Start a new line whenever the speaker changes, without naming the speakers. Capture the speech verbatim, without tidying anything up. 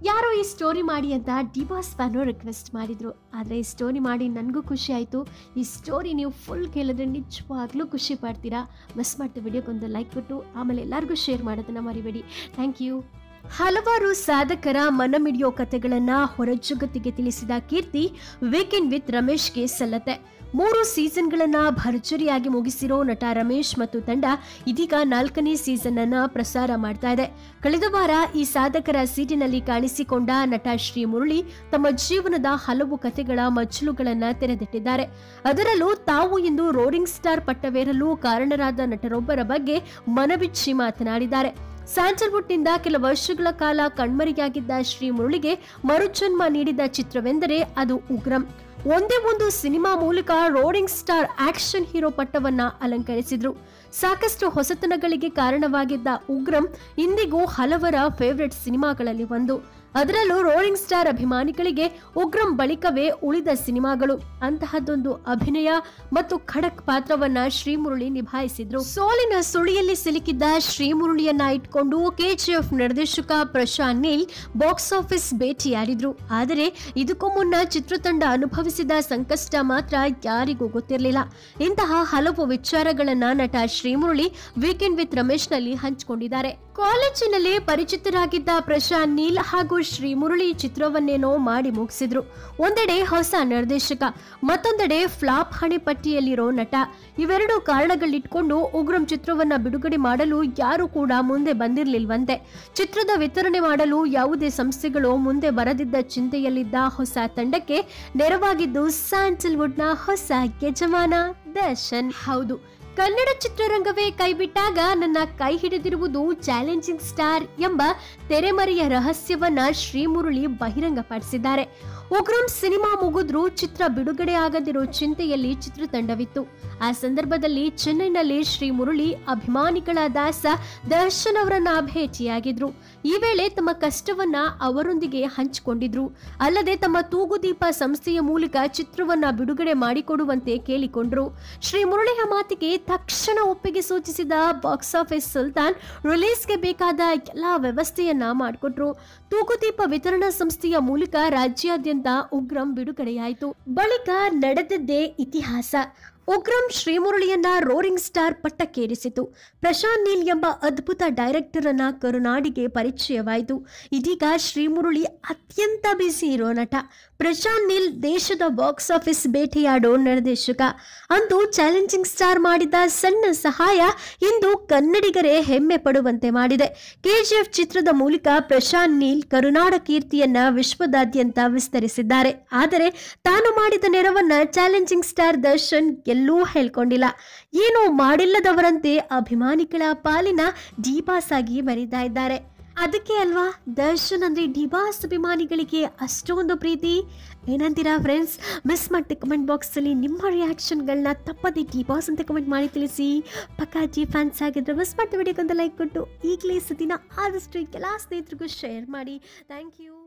ಯಾರೋ ಈ ಸ್ಟೋರಿ ಮಾಡಿ ಅಂತ ಡಿ ಬಾಸ್ ಫ್ಯಾನು ರಿಕ್ವೆಸ್ಟ್ ಮಾಡಿದ್ರು. ಆದರೆ ಈ ಸ್ಟೋರಿ ಮಾಡಿ ನನಗೂ ಖುಷಿ ಆಯಿತು. ಈ ಸ್ಟೋರಿ ನೀವು ಫುಲ್ ಕೇಳಿದ್ರೆ ನಿಜವಾಗ್ಲೂ ಖುಷಿ ಪಡ್ತೀರಾ. ಮಿಸ್ ಮಾಡ್ತೀವಿ ವಿಡಿಯೋಕ್ಕೊಂದು ಲೈಕ್ ಕೊಟ್ಟು ಆಮೇಲೆ ಎಲ್ಲರಿಗೂ ಶೇರ್ ಮಾಡೋದನ್ನು ಮರಿಬೇಡಿ. Thank you. ಹಲವಾರು ಸಾಧಕರ ಮನಮಿಡಿಯೋ ಕಥೆಗಳನ್ನು ಹೊರಜಗತ್ತಿಗೆ ತಿಳಿಸಿದ ಕೀರ್ತಿ ವೀಕೆಂಡ್ ವಿತ್ ರಮೇಶ್ಗೆ ಸಲ್ಲತ್ತೆ. ಮೂರು ಸೀಸನ್ಗಳನ್ನು ಭರ್ಜರಿಯಾಗಿ ಮುಗಿಸಿರೋ ನಟ ರಮೇಶ್ ಮತ್ತು ತಂಡ ಇದೀಗ ನಾಲ್ಕನೇ ಸೀಸನ್ ಅನ್ನ ಪ್ರಸಾರ ಮಾಡ್ತಾ ಇದೆ. ಕಳೆದ ವಾರ ಈ ಸಾಧಕರ ಸೀಟಿನಲ್ಲಿ ಕಾಣಿಸಿಕೊಂಡ ನಟ ಶ್ರೀ ಮುರಳಿ ತಮ್ಮ ಜೀವನದ ಹಲವು ಕಥೆಗಳ ಮಚ್ಚಲುಗಳನ್ನ ತೆರೆದಿಟ್ಟಿದ್ದಾರೆ. ಅದರಲ್ಲೂ ತಾವು ಇಂದು ರೋರಿಂಗ್ ಸ್ಟಾರ್ ಪಟ್ಟವೇರಲು ಕಾರಣರಾದ ನಟರೊಬ್ಬರ ಬಗ್ಗೆ ಮನಬಿಚ್ಚಿ ಮಾತನಾಡಿದ್ದಾರೆ. ಸ್ಯಾಂಡಲ್ವುಡ್ನಿಂದ ಕೆಲ ವರ್ಷಗಳ ಕಾಲ ಕಣ್ಮರೆಯಾಗಿದ್ದ ಶ್ರೀ ಮುರಳಿಗೆ ಮರುಜನ್ಮ ನೀಡಿದ ಚಿತ್ರವೆಂದರೆ ಅದು ಉಗ್ರಂ. ಒಂದೇ ಒಂದು ಸಿನಿಮಾ ಮೂಲಕ ರೋರಿಂಗ್ ಸ್ಟಾರ್ ಆಕ್ಷನ್ ಹೀರೋ ಪಟ್ಟವನ್ನ ಅಲಂಕರಿಸಿದ್ರು. ಸಾಕಷ್ಟು ಹೊಸತನಗಳಿಗೆ ಕಾರಣವಾಗಿದ್ದ ಉಗ್ರಂ ಇಂದಿಗೂ ಹಲವರ ಫೇವರೆಟ್ ಸಿನಿಮಾಗಳಲ್ಲಿ ಒಂದು. ಅದರಲ್ಲೂ ರೋರಿಂಗ್ ಸ್ಟಾರ್ ಅಭಿಮಾನಿಗಳಿಗೆ ಉಗ್ರಂ ಬಳಿಕವೇ ಉಳಿದ ಸಿನಿಮಾಗಳು. ಅಂತಹದ್ದೊಂದು ಅಭಿನಯ ಮತ್ತು ಖಡಕ್ ಪಾತ್ರವನ್ನ ಶ್ರೀಮುರಳಿ ನಿಭಾಯಿಸಿದ್ರು. ಸೋಲಿನ ಸುಳಿಯಲ್ಲಿ ಸಿಲುಕಿದ್ದ ಶ್ರೀಮುರಳಿಯನ್ನ ಇಟ್ಕೊಂಡು ಕೆಜಿಎಫ್ ನಿರ್ದೇಶಕ ಪ್ರಶಾಂತ್ ನೀಲ್ ಬಾಕ್ಸ್ ಆಫೀಸ್ ಭೇಟಿಯಾಡಿದ್ರು. ಆದರೆ ಇದಕ್ಕೂ ಮುನ್ನ ಚಿತ್ರತಂಡ ಅನುಭವಿಸಿದ ಸಂಕಷ್ಟ ಮಾತ್ರ ಯಾರಿಗೂ ಗೊತ್ತಿರಲಿಲ್ಲ. ಇಂತಹ ಹಲವು ವಿಚಾರಗಳನ್ನ ನಟ ಶ್ರೀಮುರಳಿ ವೀಕೆಂಡ್ ವಿತ್ ರಮೇಶ್ ನಲ್ಲಿ ಹಂಚಿಕೊಂಡಿದ್ದಾರೆ. ಕಾಲೇಜಿನಲ್ಲಿ ಪರಿಚಿತರಾಗಿದ್ದ ಪ್ರಶಾಂತ್ ನೀಲ್ ಹಾಗೂ ಶ್ರೀಮುರಳಿ ಚಿತ್ರವನ್ನೇನೋ ಮಾಡಿ ಮುಗಿಸಿದ್ರು. ಒಂದೆಡೆ ಹೊಸ ನಿರ್ದೇಶಕ, ಮತ್ತೊಂದೆಡೆ ಫ್ಲಾಪ್ ಹಣೆಪಟ್ಟಿಯಲ್ಲಿರೋ ನಟ. ಇವೆರಡು ಕಾರಣಗಳಿಟ್ಕೊಂಡು ಉಗ್ರಂ ಚಿತ್ರವನ್ನ ಬಿಡುಗಡೆ ಮಾಡಲು ಯಾರು ಕೂಡ ಮುಂದೆ ಬಂದಿರಲಿಲ್ವಂತೆ. ಚಿತ್ರದ ವಿತರಣೆ ಮಾಡಲು ಯಾವುದೇ ಸಂಸ್ಥೆಗಳು ಮುಂದೆ ಬರದಿದ್ದ ಚಿಂತೆಯಲ್ಲಿದ್ದ ಹೊಸ ತಂಡಕ್ಕೆ ನೆರವಾಗಿದ್ದು ಸ್ಯಾಂಡಲ್ವುಡ್ನ ಹೊಸ ಯಜಮಾನ ದರ್ಶನ್. ಹೌದು, ಕನ್ನಡ ಚಿತ್ರರಂಗವೇ ಕೈಬಿಟ್ಟಾಗ ನನ್ನ ಕೈ ಹಿಡಿದಿರುವುದು ಚಾಲೆಂಜಿಂಗ್ ಸ್ಟಾರ್ ಎಂಬ ತೆರೆಮರೆಯ ರಹಸ್ಯವನ್ನ ಶ್ರೀಮುರಳಿ ಬಹಿರಂಗಪಡಿಸಿದ್ದಾರೆ. ಉಗ್ರಂ ಸಿನಿಮಾ ಮುಗಿದ್ರೂ ಚಿತ್ರ ಬಿಡುಗಡೆ ಆಗದಿರೋ ಚಿಂತೆಯಲ್ಲಿ ಚಿತ್ರತಂಡವಿತ್ತು. ಆ ಸಂದರ್ಭದಲ್ಲಿ ಚೆನ್ನೈನಲ್ಲಿ ಶ್ರೀಮುರಳಿ ಅಭಿಮಾನಿಗಳ ದಾಸ ದರ್ಶನ್ ಅವರನ್ನ ಭೇಟಿಯಾಗಿದ್ರು. ಈ ವೇಳೆ ತಮ್ಮ ಕಷ್ಟವನ್ನ ಅವರೊಂದಿಗೆ ಹಂಚಿಕೊಂಡಿದ್ರು. ಅಲ್ಲದೆ ತಮ್ಮ ತೂಗುದೀಪ ಸಂಸ್ಥೆಯ ಮೂಲಕ ಚಿತ್ರವನ್ನ ಬಿಡುಗಡೆ ಮಾಡಿಕೊಡುವಂತೆ ಕೇಳಿಕೊಂಡ್ರು. ಶ್ರೀಮುರಳಿಯ ಮಾತಿಗೆ ತಕ್ಷಣ ಒಪ್ಪಿಗೆ ಸೂಚಿಸಿದ ಬಾಕ್ಸ್ ಆಫೀಸ್ ಸುಲ್ತಾನ್ ರಿಲೀಸ್ಗೆ ಬೇಕಾದ ಎಲ್ಲಾ ವ್ಯವಸ್ಥೆಯನ್ನ ಮಾಡಿಕೊಟ್ರು. ತೂಗುದೀಪ ವಿತರಣಾ ಸಂಸ್ಥೆಯ ಮೂಲಕ ರಾಜ್ಯಾದ್ಯಂತ ಉಗ್ರಂ ಬಿಡುಗಡೆಯಾಯಿತು. ಬಳಿಕ ನಡೆದದ್ದೇ ಇತಿಹಾಸ. ಉಗ್ರಂ ಶ್ರೀಮುರಳಿಯನ್ನ ರೋರಿಂಗ್ ಸ್ಟಾರ್ ಪಟ್ಟಕ್ಕೇರಿಸಿತು. ಪ್ರಶಾಂತ್ ನೀಲ್ ಎಂಬ ಅದ್ಭುತ ಡೈರೆಕ್ಟರ್ ಅನ್ನ ಕರುನಾಡಿಗೆ ಪರಿಚಯವಾಯಿತು. ಇದೀಗ ಶ್ರೀಮುರಳಿ ಅತ್ಯಂತ ಬ್ಯುಸಿ ಇರೋ ನಟ. ಪ್ರಶಾಂತ್ ನೀಲ್ ದೇಶದ ಬಾಕ್ಸ್ ಆಫೀಸ್ ಭೇಟಿಯಾಡೋ ನಿರ್ದೇಶಕ. ಅಂದು ಚಾಲೆಂಜಿಂಗ್ ಸ್ಟಾರ್ ಮಾಡಿದ ಸಣ್ಣ ಸಹಾಯ ಇಂದು ಕನ್ನಡಿಗರೇ ಹೆಮ್ಮೆ ಪಡುವಂತೆ ಮಾಡಿದೆ. ಕೆಜಿಎಫ್ ಚಿತ್ರದ ಮೂಲಕ ಪ್ರಶಾಂತ್ ನೀಲ್ ಕರುನಾಡ ಕೀರ್ತಿಯನ್ನ ವಿಶ್ವದಾದ್ಯಂತ ವಿಸ್ತರಿಸಿದ್ದಾರೆ. ಆದರೆ ತಾನು ಮಾಡಿದ ನೆರವನ್ನ ಚಾಲೆಂಜಿಂಗ್ ಸ್ಟಾರ್ ದರ್ಶನ್ ಎಲ್ಲೂ ಹೇಳ್ಕೊಂಡಿಲ್ಲ. ಏನೂ ಮಾಡಿಲ್ಲದವರಂತೆ ಅಭಿಮಾನಿಗಳ ಪಾಲಿನ ಡಿಬಾಸ್ ಆಗಿ ಬರೀತಾ ಇದ್ದಾರೆ. ಅದಕ್ಕೆ ಅಲ್ವಾ ದರ್ಶನ್ ಅಂದ್ರೆ ಡಿಬಾಸ್ ಅಭಿಮಾನಿಗಳಿಗೆ ಅಷ್ಟೊಂದು ಪ್ರೀತಿ. ಏನಂತೀರಾ ಫ್ರೆಂಡ್ಸ್? ಮಿಸ್ ಮಾಡಿ ಕಮೆಂಟ್ ಬಾಕ್ಸ್ ಅಲ್ಲಿ ನಿಮ್ಮ ರಿಯಾಕ್ಷನ್ಗಳನ್ನ ತಪ್ಪದೆ ಡಿಬಾಸ್ ಅಂತ ಕಮೆಂಟ್ ಮಾಡಿ ತಿಳಿಸಿ. ಪಕ್ಕಾ ಜಿ ಫ್ಯಾನ್ಸ್ ಆಗಿದ್ರೆ ಮಿಸ್ ಮಾಡ್ತಾ ವಿಡಿಯೋಕ್ಕಂತ ಲೈಕ್ ಕೊಟ್ಟು ಈಗಲೇ ಸುದ್ದಿನ ಆದಷ್ಟು ಎಲ್ಲ ಸ್ನೇಹಿತರಿಗೂ ಶೇರ್ ಮಾಡಿ. Thank you.